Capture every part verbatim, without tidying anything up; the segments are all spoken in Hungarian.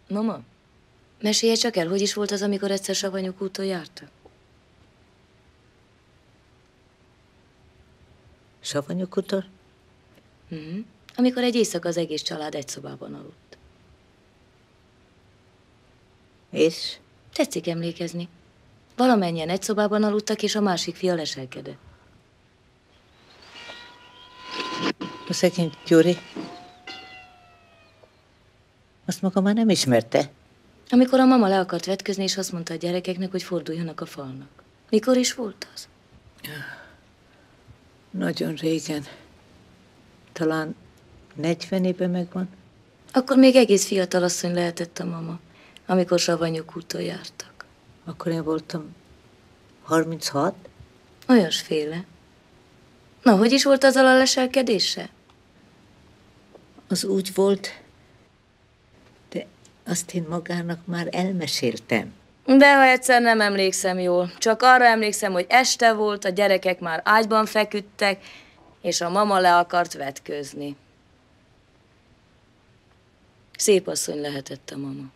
Mama, mesélje csak el, hogy is volt az, amikor egyszer Savanyok úton jártak? Savanyok úton? Uh-huh. Amikor egy éjszaka az egész család egy szobában aludt. És? Tetszik emlékezni. Valamennyien egy szobában aludtak, és a másik fia leselkedett. A szegény Gyuri. Azt maga már nem ismerte? Amikor a mama le akart vetközni, és azt mondta a gyerekeknek, hogy forduljanak a falnak. Mikor is volt az? Nagyon régen. Talán negyven éve megvan. Akkor még egész fiatal asszony lehetett a mama, amikor Savanyok úton jártak. Akkor én voltam harminchat. Olyasféle. Na, hogy is volt azzal a leselkedése? Az úgy volt, de azt én magának már elmeséltem. De ha egyszer nem emlékszem jól. Csak arra emlékszem, hogy este volt, a gyerekek már ágyban feküdtek, és a mama le akart vetközni. Szép asszony lehetett a mama.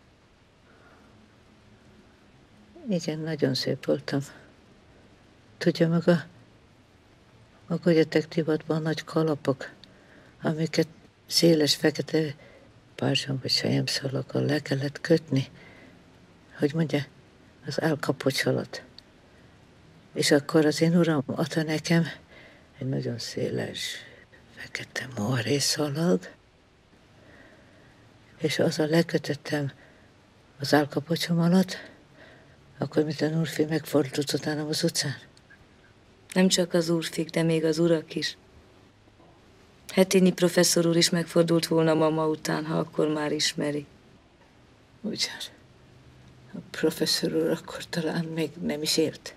Igen, nagyon szép voltam. Tudja maga, a golyatekdivatban nagy kalapok, amiket széles, fekete pázson vagy selyemszalaggal le kellett kötni, hogy mondja, az elkapocsolat. És akkor az én uram adta nekem egy nagyon széles, fekete moharésszalag, és azzal lekötöttem az állkapocsom alatt, akkor, mint a úrfi megfordult utánam az utcán. Nem csak az úrfik, de még az urak is. Hetényi professzor úr is megfordult volna mama után, ha akkor már ismeri. Ugyan. A professzor úr akkor talán még nem is élt.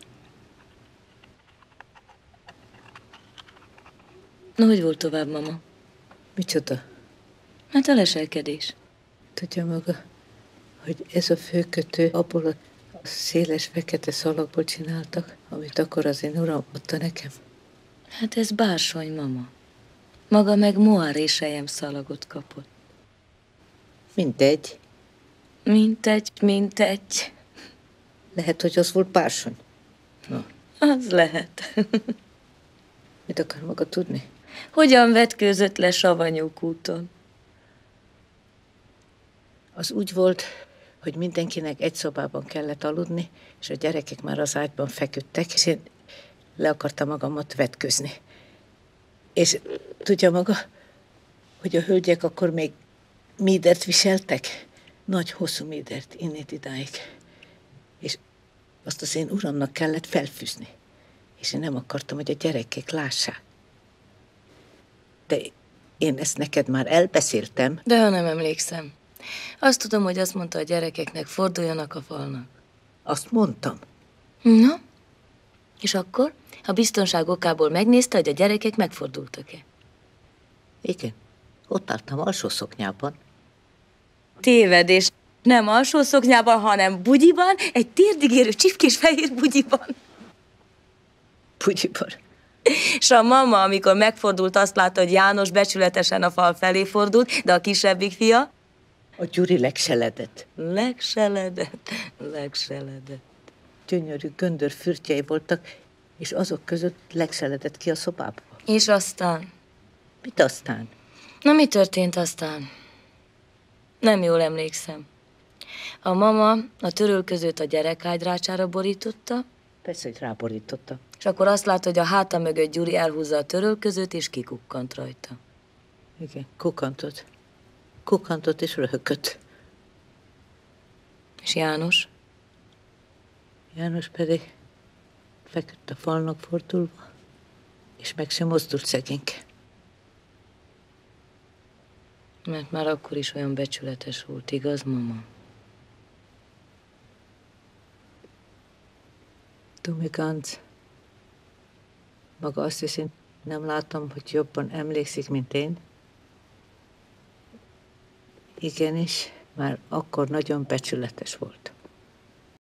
Na, hogy volt tovább, mama? Micsoda? Hát a leselkedés. Tudja maga, hogy ez a főkötő abból a széles fekete szalagból csináltak, amit akkor az én uram adta nekem. Hát ez bársony, mama. Maga meg moár és selyemszalagot kapott. Mindegy. Mintegy, mintegy. Lehet, hogy az volt bársony. Na. Az lehet. Mit akar maga tudni? Hogyan vetkőzött le Savanyok úton? Az úgy volt, hogy mindenkinek egy szobában kellett aludni, és a gyerekek már az ágyban feküdtek, és én le akartam magamat vetközni. És tudja maga, hogy a hölgyek akkor még mídert viseltek? Nagy, hosszú mídert, innét idáig. És azt az én uramnak kellett felfűzni. És én nem akartam, hogy a gyerekek lássák. De én ezt neked már elbeszéltem. De ha nem emlékszem. Azt tudom, hogy azt mondta a gyerekeknek, forduljanak a falnak. Azt mondtam. Na? És akkor? A biztonság okából megnézte, hogy a gyerekek megfordultak-e? Igen. Ott álltam alsó szoknyában. Tévedés. Nem alsó szoknyában, hanem bugyiban, egy térdig érő csipkés fehér bugyiban. Bugyiban? És a mama, amikor megfordult, azt látta, hogy János becsületesen a fal felé fordult, de a kisebbik fia... A Gyuri legseledett. Legseledett, legseledett. Gyönyörű göndör fürtjei voltak, és azok között legseledett ki a szobába. És aztán? Mit aztán? Na, mi történt aztán? Nem jól emlékszem. A mama a törölközőt a gyerekágyrácsára borította. Persze, hogy ráborította. És akkor azt látta, hogy a háta mögött Gyuri elhúzza a törölközőt, és kikukkant rajta. Igen, kukkantott. Kukkantott és röhögött. És János? János pedig feküdt a falnak fordulva, és meg sem mozdult szegényke. Mert már akkor is olyan becsületes volt, igaz, mama? Tumi Ganz, maga azt hiszi, nem látom, hogy jobban emlékszik, mint én. Igenis, már akkor nagyon becsületes volt.